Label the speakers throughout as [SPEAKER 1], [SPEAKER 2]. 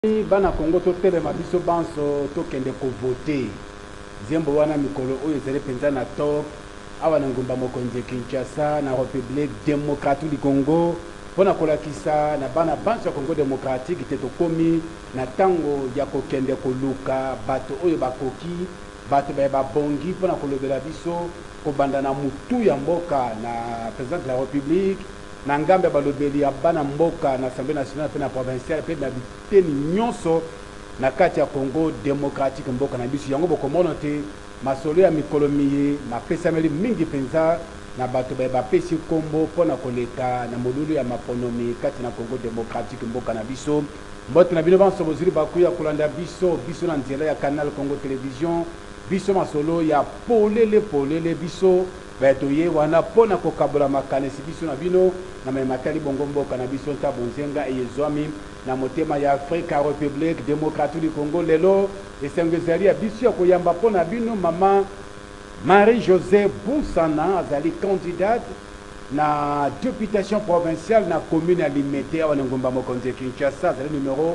[SPEAKER 1] Bana Congo to telema biso banso to kende ko voter zembo wana mikolo oyo ezali penza na top awa na ngumba mokonzi Kinshasa na République démocratique du Congo pona kolakisa na bana banso ya Congo démocratique te tokomi na tango ya kokende koluka bato oyo bakoki bato ba bongi pona kolobela biso kobanda na mutu ya mboka na président de la République na ngambe balobeli ya bana mboka na Assemblée nationale pe na provinciale pe na biteni nyonso na kati ya Congo démocratique mboka na biso yango bokomona te masolo ya mikolo miye mapesameli mingi penza na bato ba pesi kombo pona koleka na molulu ya maponomi kati na Congo démocratique mboka na biso mbote na bino banso boziri bakuya kolanda biso na nzela ya Canal Congo Télévision biso masolo ya polele biso batoye wana pona kokabola makanisi biso na bino na mematali bongo mboka na biso ta bonzenga eyezwami na motema ya Afrique République démocratique du Congo lelo esengezali ya biso ya koyamba pona bino mama Marie-Josée Boussana azali candidate na députation provinciale na commune alimete awa ngomba mokonzi Kinshasa azali numéro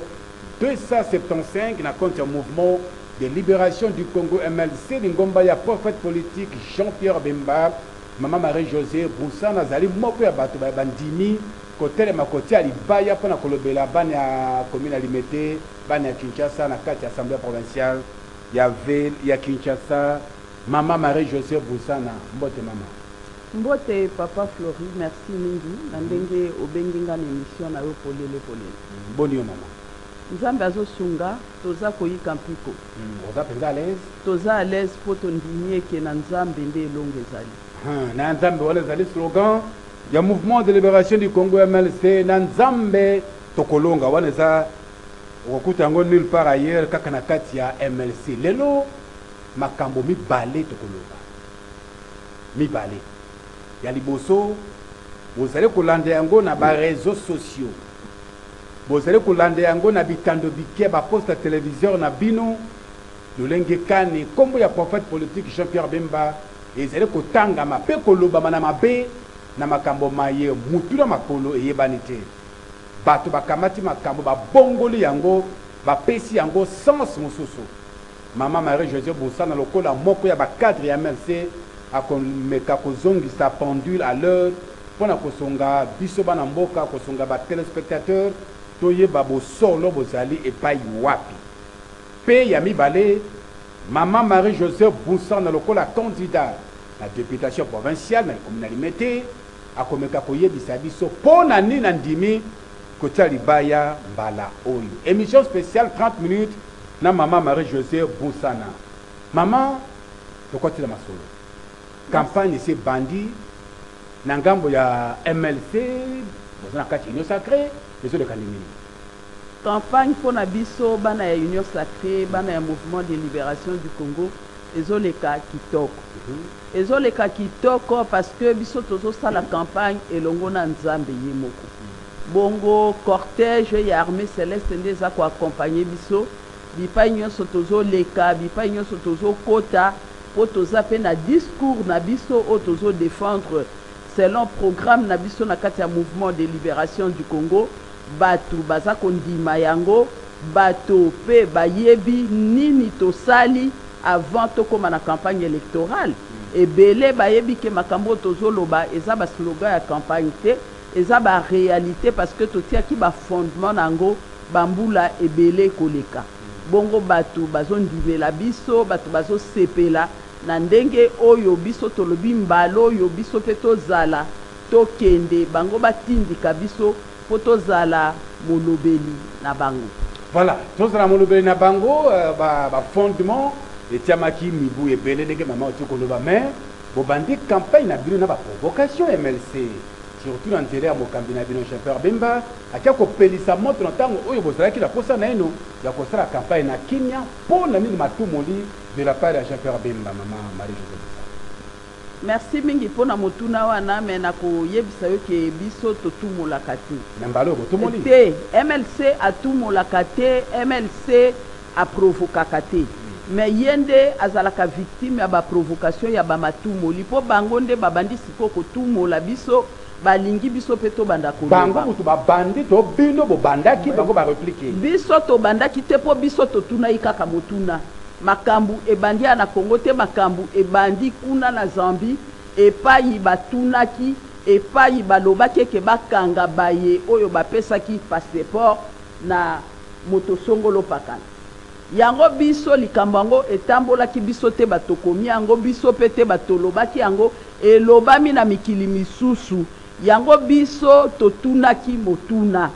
[SPEAKER 1] 275 na compte mouvement de libération du Congo MLC l'ingomba ya prophète politique Jean-Pierre Bemba maman Marie-Josée Boussana zali moko ya bato ba bandimi kotele makoti ya libaya pona kolobela bana ya commune alimete bana ya Kinshasa na kati ya assemblée provinciale ya ville ya Kinshasa maman Marie-Josée Boussana mbote mama
[SPEAKER 2] mbote papa Flori merci mingi na ndenge obenginga na émission na yo polele
[SPEAKER 1] boni yo mama
[SPEAKER 2] Nzambe azosunga toza koyika mpiko
[SPEAKER 1] oza penza à l'aise
[SPEAKER 2] toza à l'aise po tondimie ke na Nzambe nde elongo ezali
[SPEAKER 1] na Nzambe wana ezali slogan ya mouvement de libération du Congo MLC na Nzambe tokolonga wana eza okokuta yango nulle part ailleurs kaka na kati ya MLC lelo makambo mibale tokolonga mibale ya liboso bozali kolanda yango na ba réseaux sociaux bozali kolanda yango na bitando bike ba poste ya télévision na bino lolenge kani kombo ya prophète politique Jean-Pierre Bemba ezali kotangama pe kolobama na mabe na makambo maye mutu na makolo eyebani te bato bakamati makambo babongoli yango bapesi yango sens mosusu mama Marie-Josée Boussana lokola moko ya bacadre ya MLC akomeka kozongisa pendule à l'heure pona kosonga biso bana mboka kosonga ba téléspectateurs toyeba bosolo bozali epai wapi pe ya mibale mama Marie-Josée Boussana lokola candidat na députation provinciale na commune alimete akomeka koyebisa biso pona nini na ndimi kotia libaya mbala oyo émission spéciale 30 minutes na mama Marie-Josée Boussana mama tokotila masolo campagne c'est bandi na ngambo ya MLC bozana kati union sacrée les autres
[SPEAKER 2] campagne pour na biso bana ya union sacrée bana ya mouvement de libération du Congo ezoleka kitoko ezoleka kitoko parce que biso tozo sala campagne elongo na Nzambe ye moko bongo cortège ya armée céleste ndeza ko accompagner biso bipai nyonso tozo leka bipai nyonso tozo kota po toza pe na discours na biso o tozo défendre selon programme na biso na kati ya mouvement de libération du Congo bato baza kondima yango bato pe bayebi nini tosali avant tokoma na campagne électorale ebele bayebi ke makambo tozoloba eza ba slogan ya campagne te eza ba réalité parce que totiaki ba fondement nango bambula ebele koleka bongo bato bazondimela biso bato bazosepela na ndenge oyo biso tolobi mbalo oyo biso pe tozala tokende bango batindika biso po tozala molobeli na bango
[SPEAKER 1] voilà tozala molobeli na bango ba fondement etiamaki mibu ebele ndenge mama otikoloba mais bobandi campagne na bino na ba provocation MLC surtout na nzela ya mokambi na bino Jean-Pierre Bemba akia kopelisa moto na ntango oyo bozalaki na posa na eno ya kosala campagne na Kenya mpo na nini matumoli de la part ya Jean-Pierre Bemba mama Marie-Josée
[SPEAKER 2] merci mingi pona motuna wana me na koyebisa yo ke biso totumolaka te
[SPEAKER 1] na mbalo botumoli
[SPEAKER 2] te MLC atumolaka te MLC aprovokaka te mais yende azalaka victime ya ba provocation ya ba matumoli po bango nde babandi siko kotumola biso balingi biso pe to banda ko
[SPEAKER 1] bango mutu ba bandi to bino bo bandaki bango ba répliquer
[SPEAKER 2] biso to bandaki te po biso to tuna ikaka motuna makambu ebandi na Congo te makambu ebandi kuna na Zambie epai batunaki epai balobaki ke bakanga baye oyo bapesaki passeport na moto songolo pakana yango biso likambo yango etambolaki biso te batokomi yango biso pe te batolobaki yango elobami na mikili misusu yango biso totunaki motuna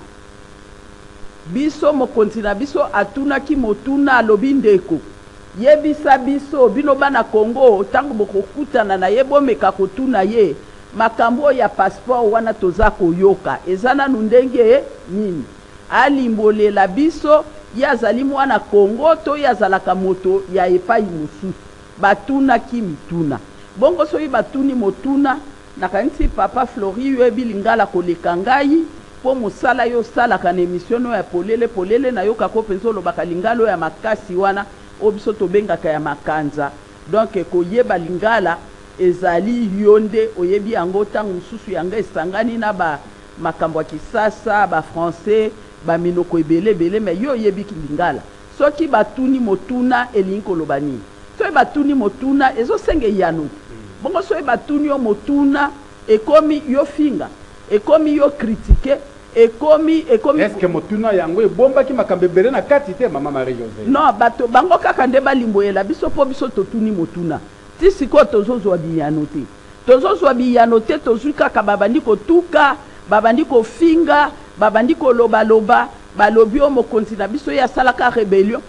[SPEAKER 2] biso mokonzi na biso atunaki motuna alobi ndeko yebisa biso bino bana Congo tango bokokutana na ye bomeka kotuna ye makambo ya passeport wana toza koyoka ezana ndenge nini alimbolela biso yazali mwana Congo to yazalaka moto ya epai mosusu batunaki mituna bongo soki batuni motuna nakanisi papa Flori yebi lingala koleka ngai po mosala yo salaka na émission ya polele na yoka ko penzo lobaka lingalo ya makasi wana obiso tobengaka ya makanza donc koyeba lingala ezali yonde oyebi yango tango mususu yanga esangani na ba makambo ya kisasa ba français ba minoko ebele mais yo yebi lingala soki batuni motuna elingi koloba nini soki batuni motuna ezosenge yano bongo soki batuni yo motuna ekomi yo finga ekomi yo critiquer ekomi
[SPEAKER 1] est-ce que motuna yango ebombaki makambo ebele na kati te mama Marie José
[SPEAKER 2] non bato bango kaka nde balimboyela biso po biso totuni motuna ti sikoyo tozozwa biyano te tozozwa biyano te tozwi kaka babandi kotuka babandi kofinga babandi kolobaloba balobi o mokonzi na biso ye asalaka rébellion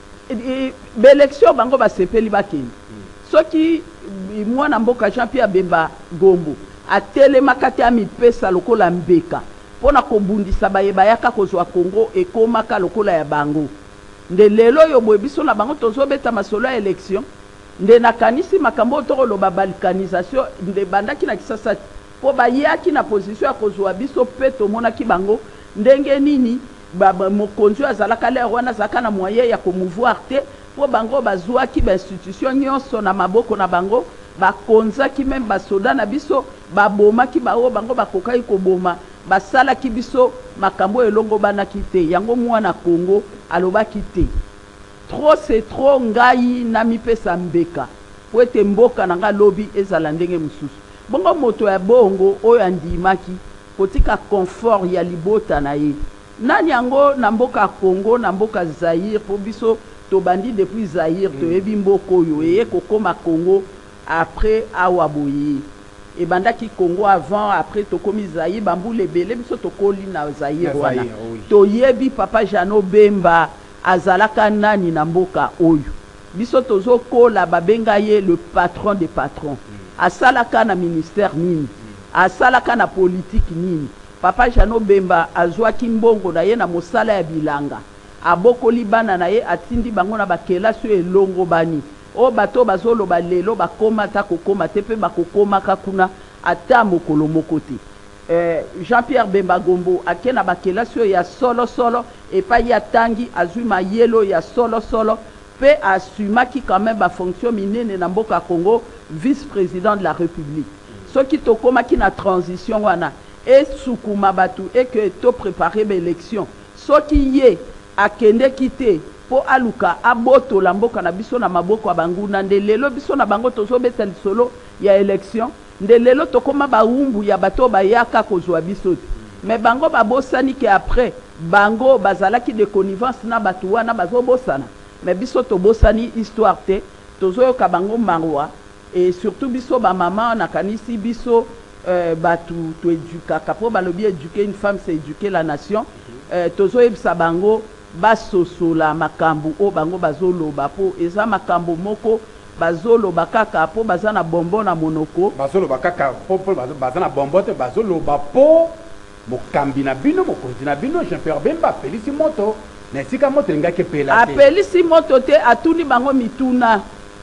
[SPEAKER 2] baélection bango basepeli bakende soki mwana mboka Jean-Pierre Bemba Gombo atelemaka te amipesa lokola mbeka pona kobundisa bayeba yaka kozwa Congo ekomaka lokola ya bango nde lelo yo boye biso na bango tozobeta masolo ya élection nde nakanisi makambo tokoloba balkanisation nde bandaki na kisasa po bayaki na position ya kozwa biso pe tomonaki bango ndenge nini mokonzi azalaka lere wana azalaka na moyen ya komouvoir te po bango bazwaki bainstitution nyonso na maboko na bango bakonzaki meme basoda na biso babomaki bao bango bakokaki koboma basalaki biso makambo elongo banaki te yango mwana Congo alobaki te trop c'est trop ngai na mipesa mbeka po ete mboka na nga lobi ezala ndenge mususu bongo moto ya bongo oyo andimaki kotika confort ya libota na ye nani yango na mboka Congo na mboka Zaïre po biso tobandi depuis Zaïre toyebi mboka oyo eye kokoma Congo après awaboye ebandaki Congo avant après tokomi Zaïre bambule ebele biso tokoli na Zaïre wana toyebi papa Jano Bemba azalaka nani na mboka oyo biso tozokola babenga ye le patron des patrons asalaka na ministère nini asalaka na politique nini papa Jano Bemba azwaki mbongo na ye na mosala ya bilanga abokoli bana na ye atindi bango na bakelasi elongo bani o bato bazoloba lelo bakoma ta kokoma te pe bakokoma kakuna ata mokolo moko te Jean-Pierre Bemba Gombo akena bakelasi ya solo epai ya tangi azwi mayelo ya solo pe asumaki quand même ba fonction minene na mboka Congo vice-président de la République soki tokomaki na transition wana esukuma batu et que to préparer l'élection soki ye akende kite po aluka aboto la mboka na biso na maboko abanguna nde lelo biso na bango tozobeta lisolo ya élection nde lelo tokoma baumbu ya bato bayaka kozwa biso mais bango babosani ke après bango bazalaki de connivence na batu wana bazobosana mais biso tobosani histoire te tozoyoka bango marwa et surtout biso ba maman nakanisi biso batu to éduquer po balobi éduquer une femme c'est éduquer la nation tozoyebisa bango basosola makambo o bango bazoloba po eza makambo moko bazoloba kaka po bazana bombo na monoko
[SPEAKER 1] bazoloba kaka po bazana bombo te bazoloba po mokambi na bino mokonzi na bino Jean-Pierre Bemba pelisi moto na sika moto ngaki pela te
[SPEAKER 2] apelisi moto te atuni bango mituna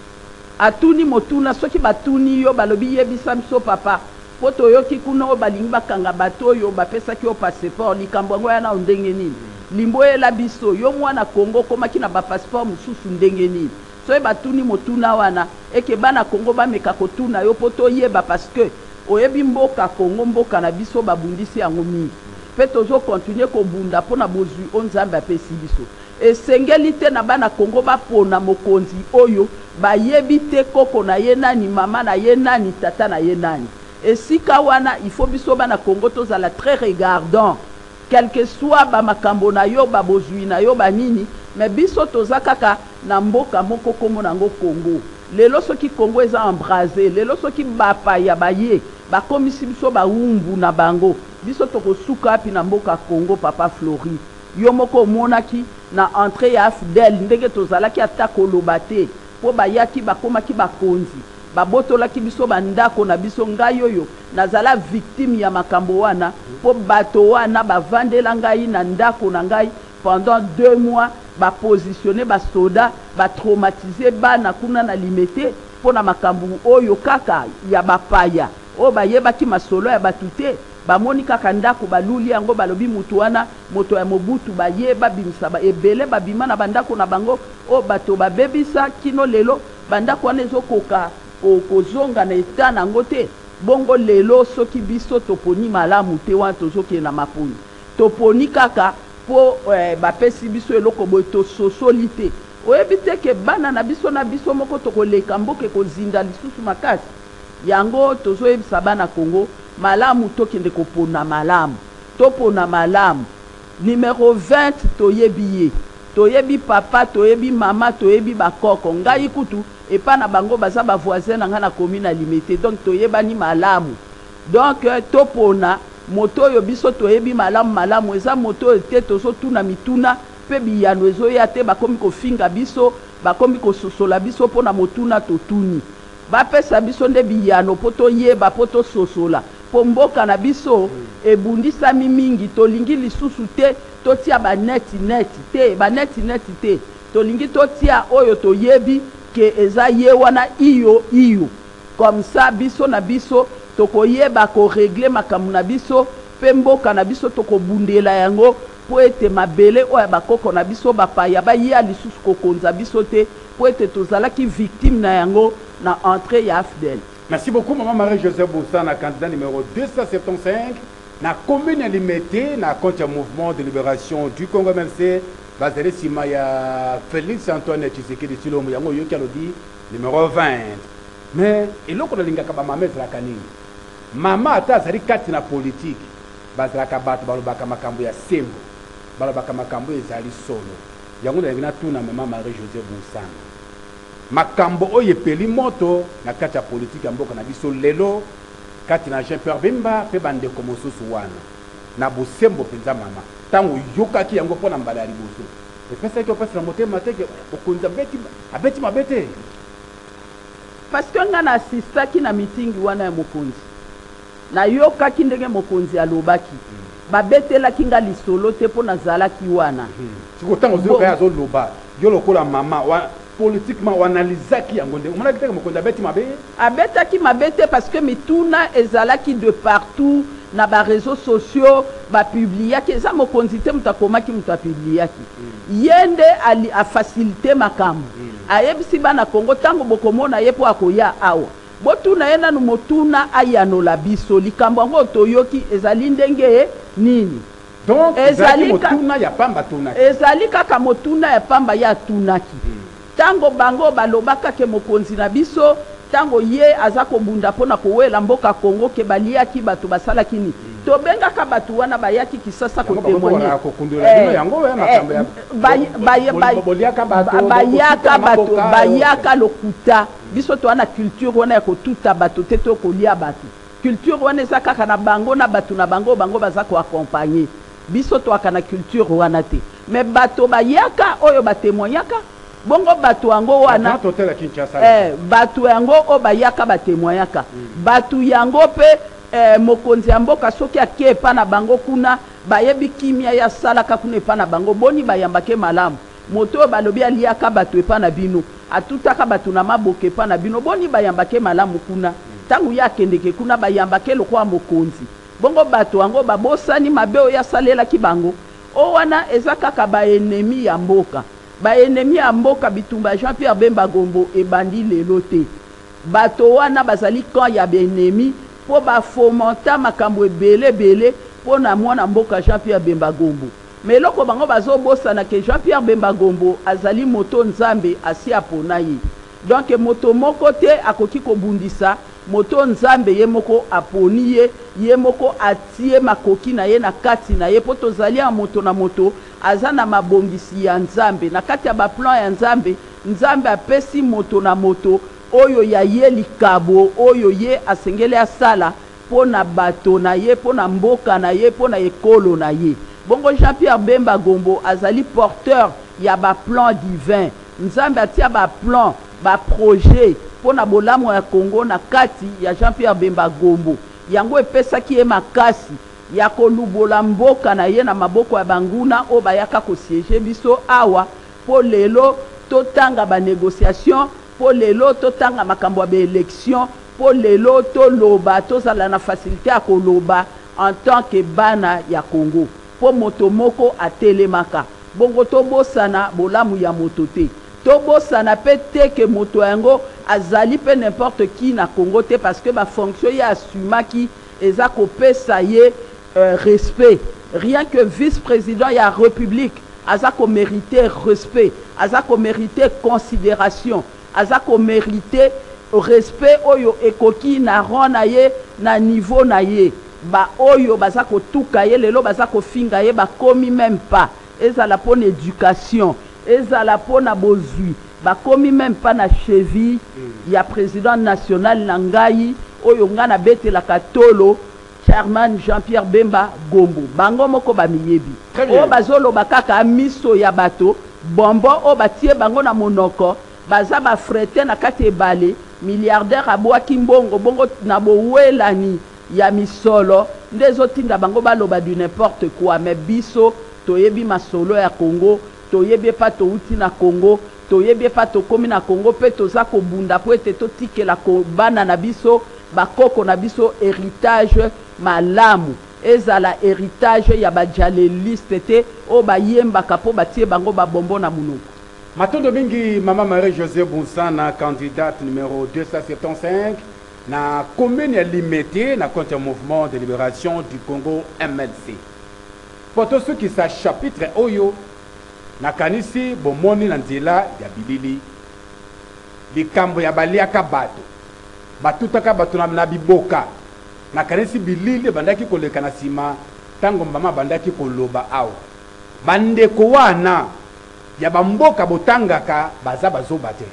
[SPEAKER 2] atuni motuna soki batuni yo balobi yebisa biso papa po toyoki kuna o balingi bakanga bato yo bapesaki o passeport likambo yango yana ndenge nini limbo ela biso yo mwana Congo komaki na ba passeport mususu ndenge nini soki batuni motuna wana eke bana Congo bameka kotuna yo po toyeba parce que oyebi mboka Congo mboka na biso babundisi yango mingi pe tozo continuer ko bunda pona bozwi onzambe apesi biso esengeli te na bana Congo bapona mokonzi oyo bayebi te koko na ye nani mama na ye nani tata na ye nani esika wana il faut biso bana Congo tozala très regardant quel que soit ba makambo na yo ba bozwi na yo banini mais biso toza kaka na mboka moko komo nango Congo lelo soki Congo eza embrasé lelo soki bapaya baye bakomisi biso baumbu na bango biso tokosuka api na mboka Congo papa Flori yo moko omonaki na entrée ya Afdel ndenge tozalaki ata koloba te po bayaki bakomaki bakonzi babotolaki biso bandako na biso ngai oyo nazala victime ya makambo wana po bato wana bavandela ngai na ndako na ngai pendant 2 mois bapositionne basoda batraumatize bana kuna na limete po na makambo oyo kaka ya bapaya o bayebaki masolo ya batu te bamoni kaka ndako baluli yango balobi mutu wana moto ya Mobutu bayeba bimisa ba ebele babima na bandako na bango o bato babebisa kino lelo bandako wana ezokoka kozonga na eta nango te bongo lelo soki biso toponi malamu te wana tozoke na maponi toponi kaka po bapesi biso eloko boye tososoli te oyebi te ke bana na biso moko tokoleka mboka kozinda lisusu makasi yango tozoyebisa bana Congo malamu tokende kopona malamu topona malamu numéro 20 toyebi papa toyebi mama toyebi bakoko ngai kutu epa na bango baza ba voisin na nga na commune limité donc toyebani malamu donc topona moto yo biso toyebi malamu eza moto te tozo tuna mituna pe biyano ezoya te bakomi kofinga biso bakomi kososola biso pona motuna totuni bapesa biso nde biyano po toyeba po tososola po mboka na biso ebundisami mingi tolingi lisusu te totia baneti te tolingi totia oyo toyebi ke eza ye wana iyo comme ça biso na biso tokoyeba ko régler makambo na biso pe mboka na biso tokobundela yango po ete mabele oyo bakoko na biso bapaya baya lisusu kokonza biso te po ete tozalaki victime na yango na entrée ya Afdel.
[SPEAKER 1] Merci beaucoup maman Marie-Joseph Boussana, candidat numéro 275 na commune limitée na compte mouvement de libération du Congo MLC basé sima ya Félix Antoine Tshisekedi Tshilombo yango yoki alodi numéro 20 mais eloko nalingaka ba mama ezalaka nini mama ata azali kati na politique bazalaka bato balobaka makambo ya sembo balobaka makambo ezali solo yango nalingi natuna mama Marie-Joseph Boussana makambo oyo epeli moto na kati ya politique ya mboka na biso lelo kati na Jean-Pierre Bemba pe bandeko mosusu wana na bosembo mpenza mama tango yokaki yango mpona mbala ya liboso epesaki opesa na motema teke okonzi abeti mabe te
[SPEAKER 2] parce que nga na asistaki na mitingi wana ya mokonzi nayokaki ndenge mokonzi alobaki babetelaki nga lisolo te mpo nazalaki wana
[SPEAKER 1] sikotango ozoyoka ye azoloba yo lokola mama politiquement wanalizaki yango nde omonaki teke mokonzi abeti mabe
[SPEAKER 2] abetaki mabe te parce que mituna ezalaki de partout na ba réseaux sociaux bapubliaki eza mokonzi te moto akomaki moto apubliaki ye nde afacilité makambo ayebisi bana Congo ntango bokomona ye mpo akoya awa botuna ye nanu motuna ayanola biso likambo yango toyoki ezali ndenge nini
[SPEAKER 1] donc ezali motuna ya pamba tunaki
[SPEAKER 2] ezali kaka motuna ya pamba ya tunaki tango bango balobaka ke mokonzi na biso tango ye aza kobunda mpona kowela mboka Congo ke baliaki bato basalaki nini tobengaka bato wana bayaki kisasa kotemoigner bayaka lokuta biso to wana culture wana ya kotuta bato te to kolia bato culture wana eza kaka na bango na bato na bango bango baza koaccompagner biso to aka na culture wana te mais bato bayaka oyo batemoignaka bongo bato yango wana bato yango o bayaka batemoignaka bato yango pe mokonzi ya mboka soki ake epa na bango kuna bayebi kimia ya salaka kuna epa na bango boni bayambake malamu moto oyo balobi aliaka bato epa na bino atutaka bato na maboke epa na bino boni bayambake malamu kuna ntango ye akendeke kuna bayambake lokola mokonzi bongo bato yango babosani mabe oyo asalelaki bango o wana eza kaka baenemi ya mboka baenemi ya mboka bitumba Jean-Pierre Bemba Gombo ebandi lelo te bato wana bazali kan ya baenemi po ba fomenta makambo ebele po na mwana mboka Jean-Pierre Bemba Gombo. Mais loko bango bazo bosana ke Jean-Pierre Bemba Gombo azali moto nzambe asi apona ye. Donc moto moko te akoki kobundisa moto nzambe ye moko aponi ye moko atie makoki na ye na kati na ye po tozali ya moto na moto aza na mabongisi ya nzambe na kati ya ba plan ya nzambe. Nzambe apesi moto na moto oyo ya ye likabo oyo ye asengeli asala po na bato na ye po na mboka na ye po na ekolo na ye. Bongo Jean-Pierre Bemba Gombo azali porteur ya ba plan divin. Nzambe atia ba plan ba projet po na bolamu ya Congo na kati ya Jean-Pierre Bemba Gombo. Yango epesaki ye makasi ya kolubola mboka na ye na maboko ya banguna o bayaka ko siéger biso awa po lelo totanga ba négociation po lelo totanga makambo ya élection po lelo to loba tozala na facilité ya koloba en tant que bana ya Congo po moto moko atelemaka. Bongo tobosana bolamu ya moto te. Tobosana pe te ke moto yango azali pe n'importe qui na Congo te parce que ba fonction ya assumaki eza kopesa ye respect. Rien que vice-président ya république azako mériter respect, azako mériter considération, azako mériter respect oyo ekoki na ron na ye na niveau na ye. Ba oyo bazako tuka ye lelo bazako finga ye ba komi même pas. Ezala pon éducation, ezala pon na bozui, ba komi même pas na cheville ya président national nangai oyo ngana bete la katolo Chairman Jean-Pierre Bemba Gombo. Bango moko ba miyebi. O bazolo bakaka miso ya bato, bombo o batie bango na monoko, baza ba frete na kati ebale, milliardaire abwa kimbongo bongo na bowelani ya misolo, ndezo tinda bango baloba du n'importe quoi, mais biso toyebi masolo ya Congo, toyebi pa to uti na Congo, toyebi pa to komi na Congo pe toza ko bunda po ete to tikela ko bana na biso, bakoko na biso héritage malamu. Ezala héritage ya bajaleliste te o bayembaka po batie bango babombo na munoko.
[SPEAKER 1] Matondo mingi Maman Marie-Josée Bounsana, candidate numéro 275 na commune limitée na contre mouvement de libération du Congo MLC. Pour tous ceux qui sa chapitre oyo na kanisi bomoni na nzela ya bilili likambo ya baliaka bato batutaka bato na biboka na kanisi bilili bandaki koleka na sima tango mama bandaki koloba awa bandeko wana ya bamboka botangaka baza bazoba te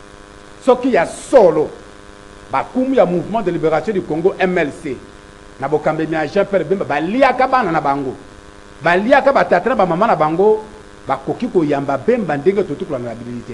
[SPEAKER 1] soki ya solo bakumu ya mouvement de libération du Congo MLC na bokambemi ya Jean-Pierre Bemba baliaka bana na bango baliaka batata na bamama na bango bakoki koyamba Bemba ndenge totukula na habilité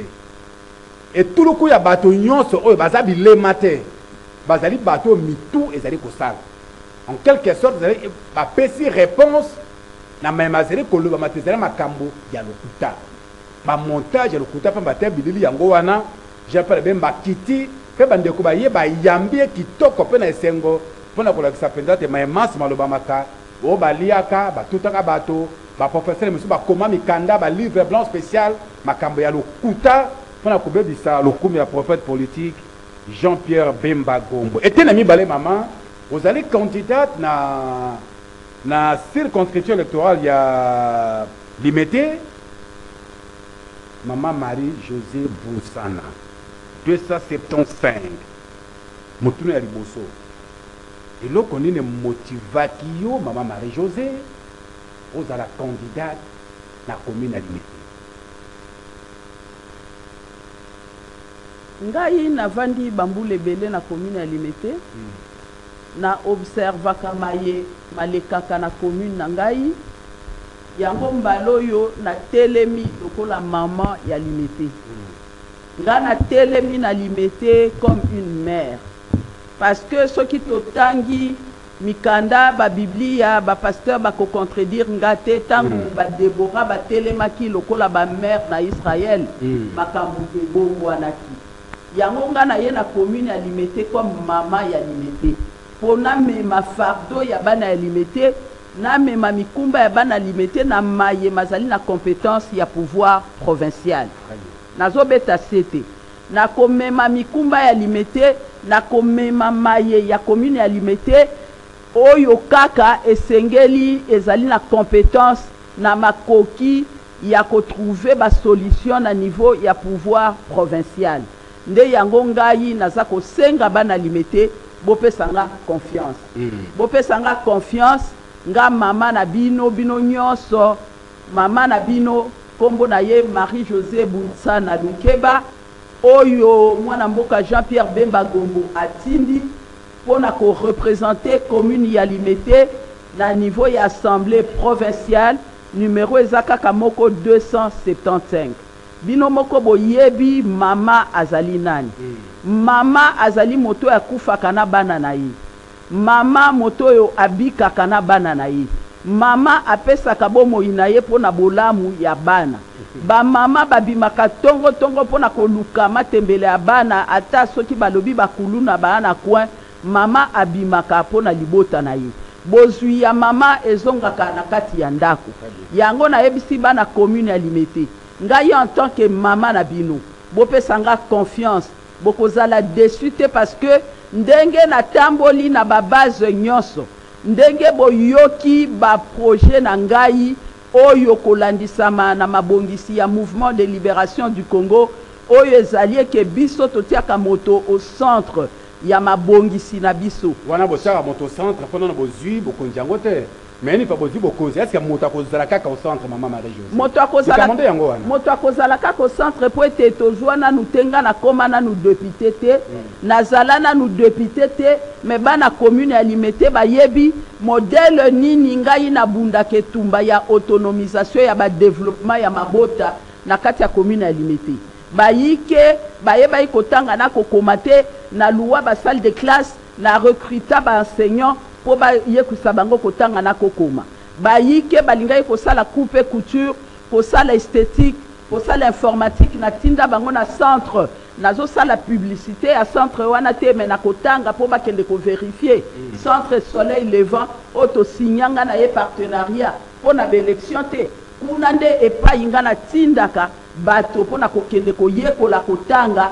[SPEAKER 1] et tout le coup ya bato nyonso oyo baza bilema te bazali bato mitu ezali kosala en quelque sorte ezali bapesi réponse na memazeli koloba matezali makambo ya lokuta bamontage ya lokuta mpe bate bilili yango wana Jean-Pierre Bemba kiti mpe bandeko bayeba yambie kitoko mpe na esengo mpona kolakisa mpenza te maemasi maloba maka oyo baliaka batutaka bato baprofesseur mosusu bakoma mikanda balivre blanc spécial makambo ya lokuta mpona kobebisa lokumu ya prophète politique Jean-Pierre Bemba Gombo. Et tenez mibale maman, vous allez candidate na circonscription électorale ya limité Maman Marie-Josée Bounsana 275 motuna ya liboso. Et là qu'on est motivaki yo Maman Marie-Josée vous allez candidate na commune à limité.
[SPEAKER 2] Ngai navandi bambule bele na commune ya limité na observaka maye malekaka na commune na ngai yango mbalo yo na telemi lokola maman ya limité nga na telemi na limité comme une mère parce que soki totangi mikanda ba biblia ba pasteur ba ko contredire nga te tangu ba Debora ba telemaki lokola ba mère na Israël makambo ebongwanaki yango nga na ye na commune ya limité comme maman ya limité pona mema fardo ya bana ya limité na mema mikumba ya bana limité na maye mazali na compétence ya pouvoir provincial nazo beta sete na komema mikumba ya limité na komema maye ya commune ya Limete oyo kaka esengeli ezali na compétence na makoki ya trouver ba solution na niveau ya pouvoir provincial nde yango ngai naza kosenga bana Limete bopesanga confiance bopesanga confiance nga mama na bino nyonso mama na bino kombo na ye Marie-Josée Bounsana Lukeba oyo mwana mboka Jean-Pierre Bemba Gombo atindi pona ko représenter commune ya Limete na niveau ya assemblée provinciale numéro ezaka moko 275 bino moko boyebi mama azali nani mama azali moto ya kufaka na bana na ye mama moto yo abikaka na bana na ye mama apesaka bomoi na ye pona bolamu ya bana ba mama babimaka tongo pona koluka matembele ya bana ata soki balobi bakulu na bana coin mama abimaka pona libota na ye bozwi ya mama ezongaka na kati ya ndako yango na yebisi bana commune ya Limete ngai en tant que mama na bino bopesanga confiance bokozala déçu te parce que ndenge na tamboli na ba base nyonso ndenge boyoki ba projet na ngai oyo kolandisama na mabongisi ya mouvement de libération du Congo oyo ezali ke biso totiaka moto au centre ya mabongisi na biso
[SPEAKER 1] wana botiaka moto au centre mpona na bozwi bokonzi yango te mais ni pa bozwi bokonzi est-ce que moto akozala kaka au centre mama Marie-Josée
[SPEAKER 2] moto akozala kaka au centre po ete tozwa nanu tenga na koma nanu député te nazala nanu député te mais bana commune ya Limete bayebi modèle nini ngai na bunda ketumba ya autonomisation ya ba développement ya mabota na kati ya commune ya Limete bayike bayeba ikotanga na kokomate na loi ba salle de classe na recruta ba enseignant po ba yekusa bango kotanga na kokoma bayike balingai kosala coupe couture kosala esthétique kosala informatique na tinda bango na centre nazo sala publicité à centre wana te mais na kotanga po bakende ko vérifier centre soleil levant auto signanga na ye partenariat po na élection te kuna nde epai nga na tindaka bato po na kokende koyekola kotanga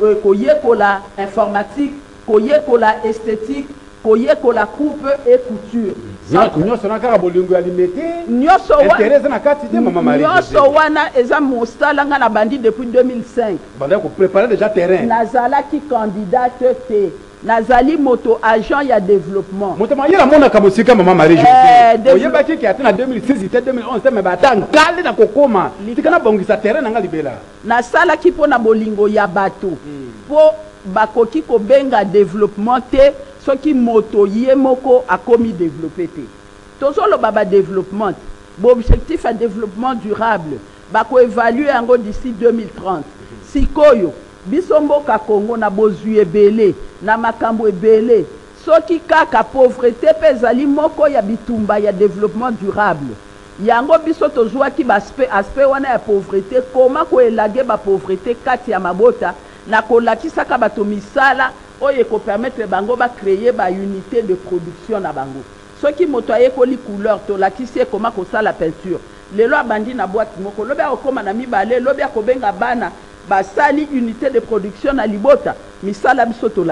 [SPEAKER 2] koyekola informatique koyekola esthétique koyekola coupe et couture
[SPEAKER 1] nyonso na kaka bolingo ya Limete intérêt na kati te mama Marie
[SPEAKER 2] nyonso wana eza mosala nga na bandi depuis 2005
[SPEAKER 1] banda ko préparer déjà terrain
[SPEAKER 2] nazalaki candidate te nazali moto agent ya développement
[SPEAKER 1] moto mayela mona ka mosika mama Marie-Josée oyebaki ki ata na 2006 te 2011 te mais bata ngale na kokoma tikana bongisa terrain na nga libela
[SPEAKER 2] nasalaki po na bolingo ya bato po bakoki kobenga développement te soki moto ye moko akomi développé te tozoloba ba développement objectif à développement durable bako évaluer yango d'ici 2030 sikoyo biso mboka Congo na bozwi ebele na makambo ebele soki kaka pauvreté pe ezali moko ya bitumba ya développement durable yango biso tozwaki aspect wana ya pauvreté koma koelage ba pauvreté kati ya mabota na kolakisaka bato misala oyo ko permettre bango ba créer ba unité de production na bango soki moto ayekoli couleur to lakisi koma ko sala peinture lelo abandi na boîte moko lobi akoma na mibale lobi akobenga bana basali unité de production na libota misala biso to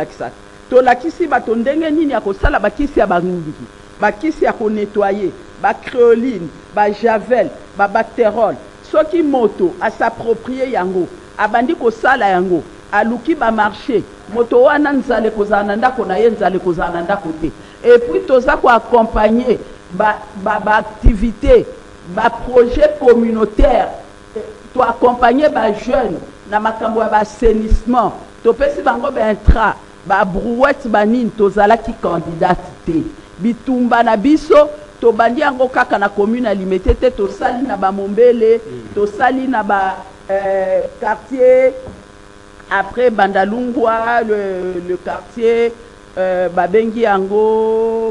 [SPEAKER 2] lakisi bato ndenge nini ya kosala bakisi ya bangungi bakisi ya ko nettoyer ba créoline ba javel ba bactérol soki moto a s'approprier yango abandi kosala yango aluki ba marché moto wana nzale kozana ndako na ye nzale kozana ndako te et puis toza ko accompagner ba activité ba projet communautaire to accompagner ba jeunes na makambo ya ba assainissement to pesi bango ba intra ba brouette banine tozala ki candidate te bitumba na biso to bandi yango kaka na commune ya Limete te to sali na ba Mombele to sali na ba quartier après Bandalungwa le quartier babengi yango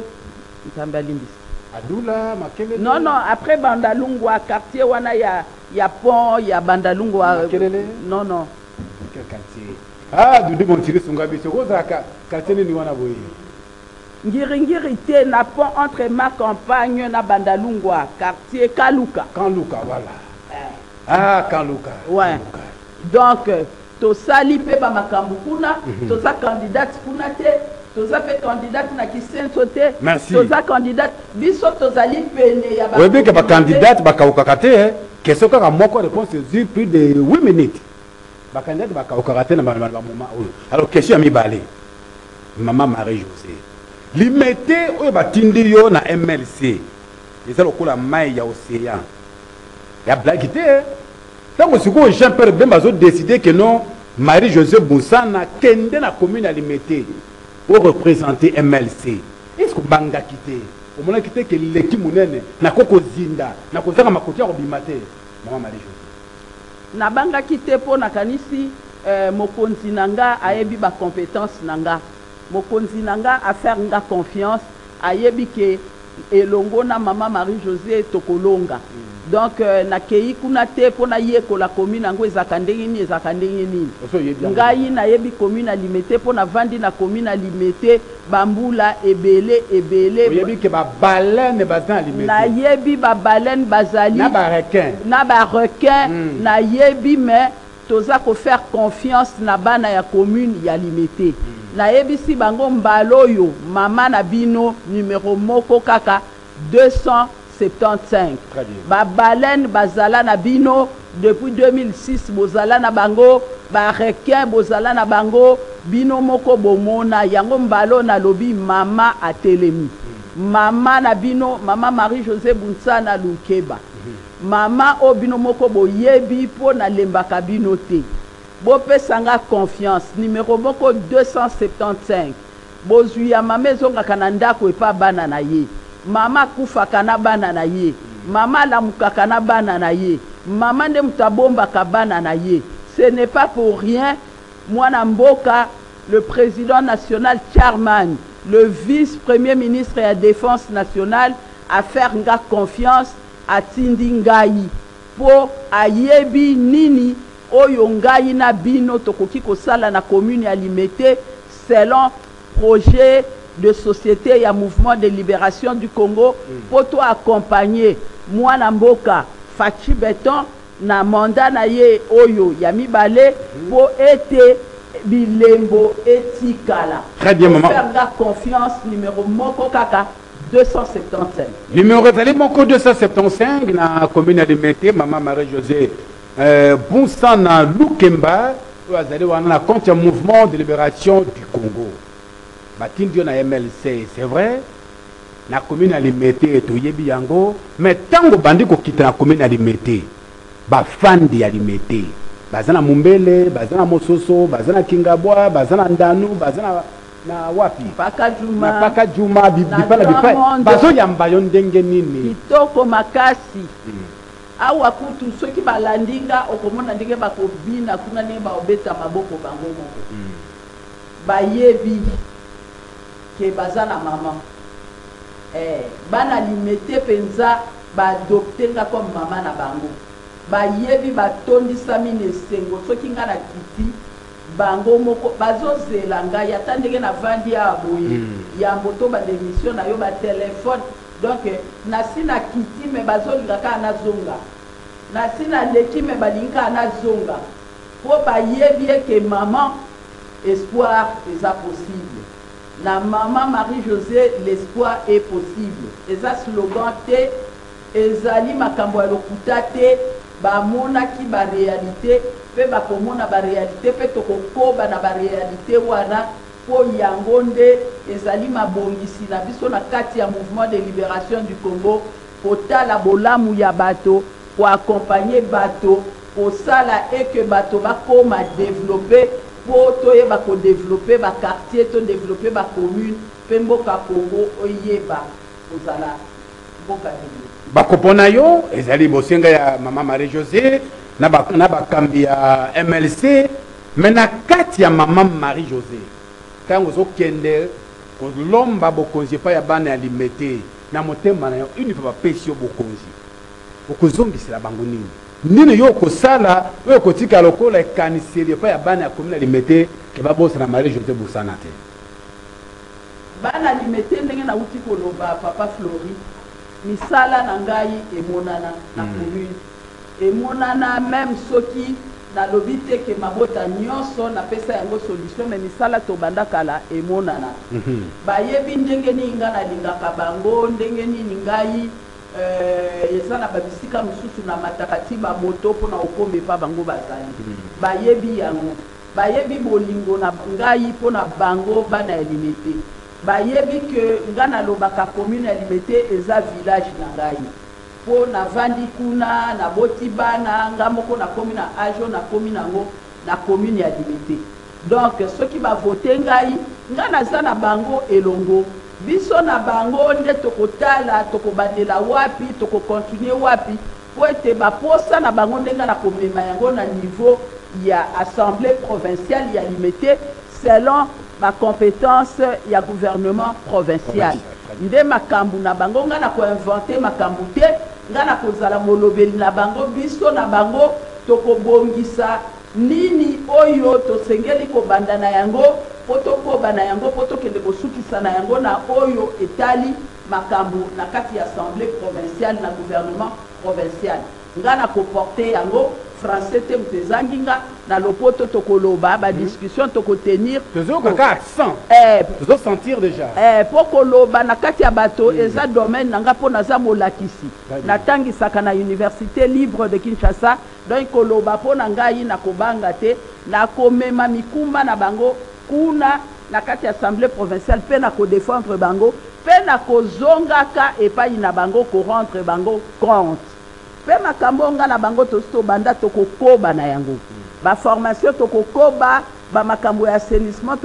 [SPEAKER 1] Adula Makelele
[SPEAKER 2] non après Bandalungwa quartier wana ya pont ya Bandalungwa non
[SPEAKER 1] quel quartier Dudu Montiri sunga biso koza quartier ni wana boye
[SPEAKER 2] ngiri te na pont entre ma campagne na Bandalungwa quartier Kaluka
[SPEAKER 1] voilà Kaluka
[SPEAKER 2] ouais donc tosali pe ba makambo kuna toza candidate kuna te toza pe candidate na kisenso te toza candidate biso tozali pene ya ba
[SPEAKER 1] oui bien que ba candidate ba kaukaka te question kaka moko réponse dure plus de 8 minutes ba candidate ba kaukaka te na ba moment alors question ami balé maman Marie José limité oyo batindi yo na MLC eza lokola mai ya océan ya blague te tango sikoyo Jean Pierre Bemba azo décider que non Marie José Boussana kende na commune alimité pour représenter MLC est-ce que banga quitté au moment quitté que l'équipe munene na koko zinda na kozanga makoti ya kobima te maman Marie José
[SPEAKER 2] na banga quitté po na kanisi mokonzi nanga ayebi ba compétence nanga mokonzi nanga a faire nga confiance ayebi ke elongo na maman Marie José tokolonga donc na kei kuna te po na yeko la commune ngo ezaka ndenge nini ngai na yebi commune alimité po na vandi na commune alimité bambula ebele
[SPEAKER 1] yebi ke ba baleine bazana alimité
[SPEAKER 2] na yebi ba baleine bazali
[SPEAKER 1] na ba
[SPEAKER 2] requin na yebi mais toza ko faire confiance na bana ya commune ya limité na yebi si bango mbaloyo mama na bino numéro moko kaka 275 ba baleine bazala na bino depuis 2006 bozala na bango ba requin bozala na bango bino moko bomona yango mbalo na lobi mama atelemi mama na bino mama Marie José Boussana Lukeba mama o bino moko boyebi po na lembaka bino te bopesanga confiance numéro moko 275 bozwi ya mama ezongaka na ndako epa bana na ye mama kufaka na bana na ye mama lamukaka na bana na ye mama nde mutabombaka bana na ye ce n'est pas pour rien mwana mboka le président national Charman le vice-premier ministre ya défense nationale a faire nga confiance atindi ngai po ayebi nini oyo ngai na bino tokoki kosala na commune alimité selon projet de société ya mouvement de libération du Congo pour toi accompagner mwana mboka Fachi Beton na mandat na ye oyo ya mibale po ete bilembo etikala.
[SPEAKER 1] Très bien maman.
[SPEAKER 2] Faire la confiance numéro moko kaka 275.
[SPEAKER 1] Numéro tali moko 275 na commune alimité maman Marie José Boussana Lukemba azali wana na compte mouvement de libération du Congo. Batindio na MLC, c'est vrai. Na commune alimité to yebi yango, mais tango bandi ko kita na commune alimité. Ba fandi alimité. Bazana Mumbele, bazana Mososo, bazana Kingabwa, bazana Ndanu, bazana na wapi?
[SPEAKER 2] Paka Juma.
[SPEAKER 1] Na Paka Juma bipa. Bazo yamba yon ndenge nini.
[SPEAKER 2] Kitoko makasi. Awa kutu soki balandinga okomona ndenge bakobina kuna ne ba obeta maboko bango moko. Bayebi ke bazana maman bana limité penza ba adopter nga comme maman na bango bayebi batondisa mine sengo soki nga na kiti bango moko bazozela ngai ata ndenge na vandi ya boye ya moto ba démission na yo ba téléphone donc nasi na kiti me bazolinga ka na zonga nasi na leki me balinga na zonga po bayebi ke maman espoir eza possible. La maman Marie José, l'espoir est possible. Et ça slogan te, ezali makambo ya lokuta te, ba mona ki ba réalité, pe ba komona ba réalité, pe tokokoba na ba réalité wana, po yangonde ezali mabongisi na biso na kati ya mouvement de libération du Congo, po tala bolamu ya bato, po accompagner bato, po sala et que bato ba koma développer pour toyeba ko développer ba quartier to développer ba commune pe mboka Congo oyeba ozala mboka
[SPEAKER 1] ba kopona yo ezali bosenga ya maman Marie José na ba kambi ya MLC mais na kati ya maman Marie José quand ozo kende ko lomba bokonzi pa ya bana ya limité na motema na yo une fois ba pesio bokonzi bokozongisela bango nini nini yo kosala yo kotika lokola ekaniseli pa ya bana ya commune alimete ke babosa na Marie José Boussana te
[SPEAKER 2] bana alimete ndenge na uti koloba papa Flori misala na ngai emonana na commune emonana même soki na lobi te ke mabota nyonso na pesa yango solution mais misala to banda kala emonana bayebi ndenge nini nga nalingaka bango ndenge nini ngai eza na babisika mosusu na matakati bamoto mpona okome pa bango bazali bayebi yango bayebi bolingo na ngai mpona bango bana ya limete bayebi ke nga nalobaka commune ya limete eza village na ngai po navandi kuna naboti bana nga moko nakomi na ajo nakomi nango na commune ya limete donc soki bavote ngai nga naza na bango elongo biso na bango nde tokotala tokobandela wapi tokokontinue wapi po ete baposa na bango ndenge nakomema yango na niveau ya assemblée provinciale ya limete selon bacompétence ya gouvernement provincial nde makambo na bango nga na koinvente makambo te nga na kozala molobeli na bango biso na bango tokobongisa nini oyo tosengeli kobanda na yango po tokoba na yango po tokende kosukisa na yango na oyo etali makambo na kati ya assemblée provinciale na gouvernement provincial nga na koporte yango français te mutezangi nga na lopoto tokoloba badiscussion tokotenir
[SPEAKER 1] tozokaka accent tozosentir déjà
[SPEAKER 2] po koloba na kati ya bato eza domaine na nga mpo naza molakisi natangisaka na université libre de Kinshasa donc koloba mpo na ngai nakobanga te nakomema mikumba na bango kuna na kati ya assemblée provinciale mpe na kodefendre bango mpe na kozongaka epai na bango korendre bango compte mpe makambo nga na bango tosi tobanda tokokoba na yango baformation tokokoba bamakambo ya assainissement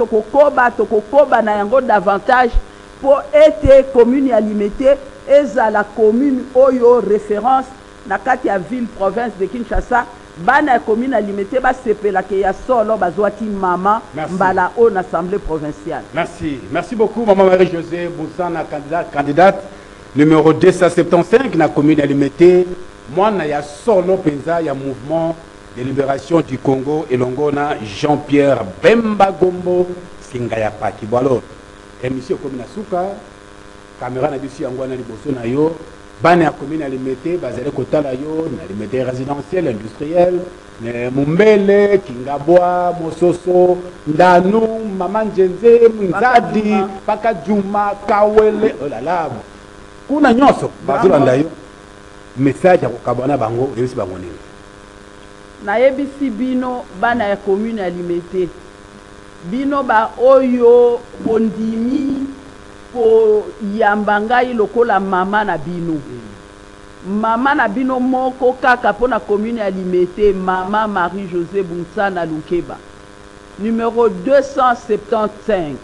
[SPEAKER 2] tokokoba na yango davantage mpo ete commune ya limete ezala commune oyo référence na kati ya ville province de Kinshasa bana ya commune ya limete basepelaka ya solo bazwaki mama mbala oyo na assemblée provinciale.
[SPEAKER 1] Merci beaucoup maman Marie-Josée Boussana candidate numéro 275 na commune ya limete mwana ya solo penza ya mouvement de libération du Congo elongo na Jean-Pierre Bemba Gombo singa ya paki bwalo émission comme na suka caméra na biso yango na liboso na yo bana ya commune ya limete bazale kotala yo na limete résidentiel industriel Mumbele Kingabwa Mososo Ndanu Mama Njenze Mzadi Paka Juma Kawele oh la la kuna nyonso bazolanda yo message ya kokabana bango yebisi bango nini
[SPEAKER 2] nayebisi bino bana ya commune ya limete bino ba oyo bondimi po yamba ngai lokola mama na bino mama na bino moko kaka po na commune ya limete mama Marie-Josée Bounsana Lukeba numéro 275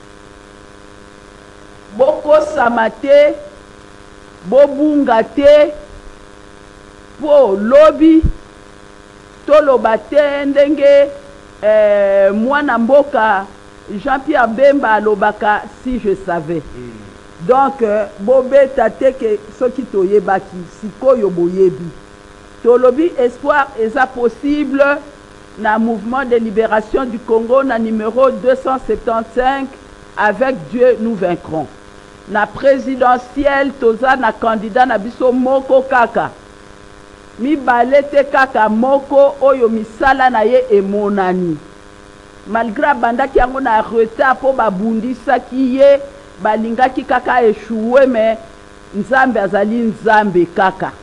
[SPEAKER 2] boko samate bobunga te po lobi toloba te ndenge mwana mboka Jean-Pierre Bemba alobaka si je savais donc bobeta te ke soki toyebaki sikoyo boyebi tolobi espoir eza possible na mouvement de libération du Congo na numéro 275 avec Dieu nous vaincrons na présidentielle toza na candidat na biso moko kaka mibale te kaka moko oyo misala na ye emonani malgré abandaki yango na retard po babundisaki ye balingaki kaka échoué mais nzambe azali nzambe kaka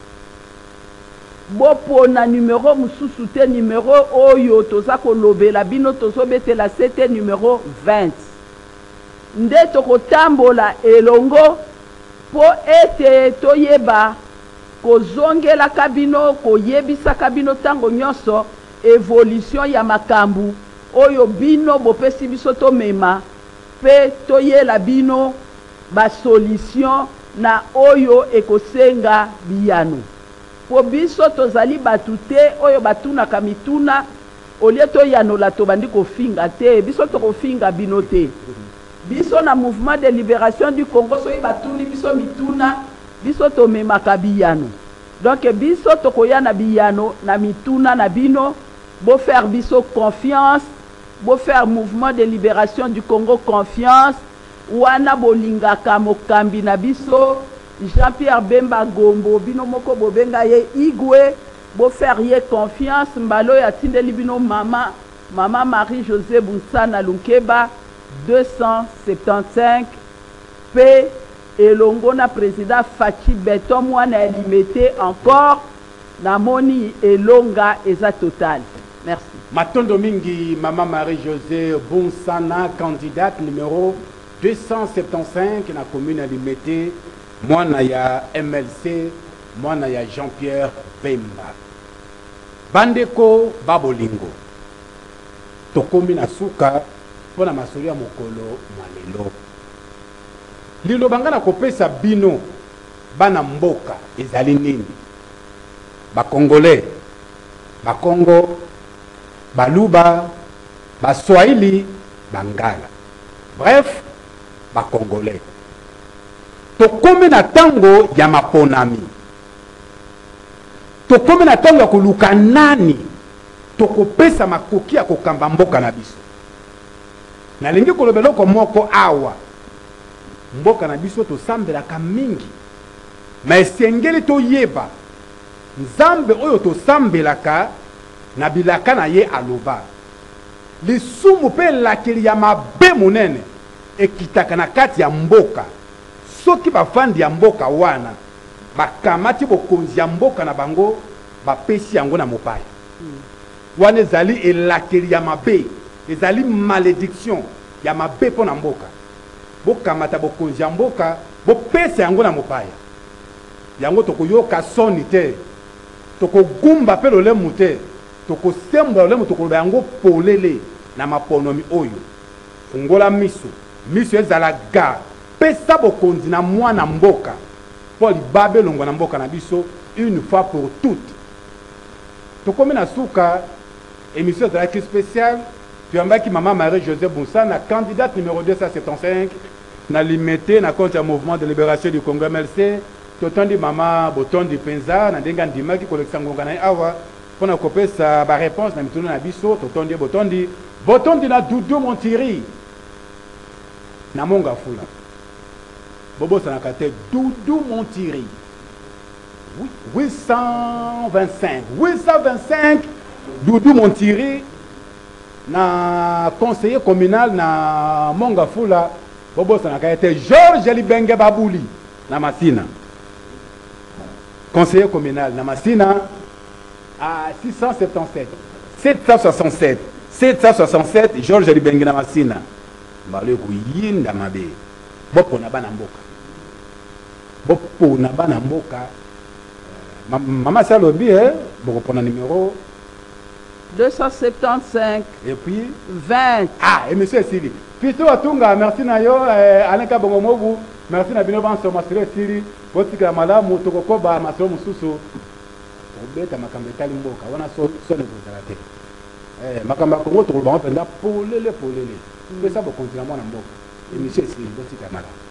[SPEAKER 2] bopona numéro mususu te numéro oyo toza kolobela bino tozobetela sete numéro 20 nde tokotambola elongo po ete toyeba kozongelaka bino koyebisaka bino ntango nyonso évolution ya makambo oyo bino bopesi biso tomema mpe toyela bino basolution na oyo ekosenga biyano po biso tozali batu te oyo batunaka mituna olie toyanola tobandi kofinga te biso tokofinga bino te biso na mouvement de libération du Congo soki batuni biso mituna biso tomemaka biyano donc biso tokoya na biyano na mituna na bino bo faire biso confiance bo faire mouvement de libération du Congo confiance wana bolingaka mokambi na biso Jean-Pierre Bemba Gombo bino moko bobenga ye Igwe Bo ferier confiance mbalo ya tindeli bino mama Marie-Josée Bounsana Lunkeba 275 P elongo na président Fachi Beton mwana limité encore namoni elonga eza total. Merci.
[SPEAKER 1] Matondo mingi Maman Marie-Josée Bounsana, candidate numéro 275 na commune limité, mwana ya MLC, mwana ya Jean-Pierre Bemba. Bandeko babolingo. Tokomi na suka pona masoli ya mokolo malelo. Lilo bangana kopesa bino bana mboka ezali nini? Ba Congolais, ba Congo, Baluba, ba Swahili, Bangala. Bref, ba Congolais. Tokomi na tango ya maponami. Tokomi na tango ya koluka nani tokopesa makoki ya kokamba mboka na biso. Nalingi kolobeloko moko awa. Mboka na biso tosambelaka mingi. Ma esengeli toyeba nzambe oyo tosambelaka na bilaka na ye aloba. Lisumu pe lakeli ya mabe monene ekitaka na kati ya mboka. Soki bafandi ya mboka wana bakamati bokonzi ya mboka na bango bapesi yango na mopaya. Wana ezali elakeli ya mabe, ezali malédiction ya mabe pona mboka. Bokamata bokonzi ya mboka bopesa yango na mopaya. Yango tokoyoka soni te, tokogumba pe lolemu te, tokosemba lolemu tokoloba yango polele na maponomi oyo. Fungola miso ezala ga pesa bokonzi na mwana mboka po libabe longwa na mboka na biso une fois pour toutes. Tokomi na suka émission de la crise spéciale, tu as qui Maman Marie-Josée Bounsana, candidate numéro 275 na limité na compte ya mouvement de libération du Congo MLC. Totondi Mama Botondi Penza na denga ndima ki kolekisa ngonga na awa pona kopesa ba réponse na mituno na biso. Totondi Botondi na Doudou Montiri na Monga Fula Bobo Sanakate Doudou Montiri 825 Doudou Montiri na conseiller communal na Monga Fula Bobo Sanakate Georges Libenge Babouli na Masina. Conseiller communal na Masina à 767 Georges Libenge na Masina. Mbalo kuyinda mabe. Bopo na bana mboka. Maman Salobi boko pona numéro
[SPEAKER 2] 275
[SPEAKER 1] et puis
[SPEAKER 2] 20.
[SPEAKER 1] Ah, et monsieur Sili. Pisto Atunga, merci na yo Aleka Bongo Mobu, merci na bino banso masiro Sili. Botika malamu tokokoba masiro mususu. Obeta makambe tali mboka wana so ne bozala te. Makamba Kongo to ba penda polele. Pesa bo continue na mboka. Et monsieur Sili botika malamu.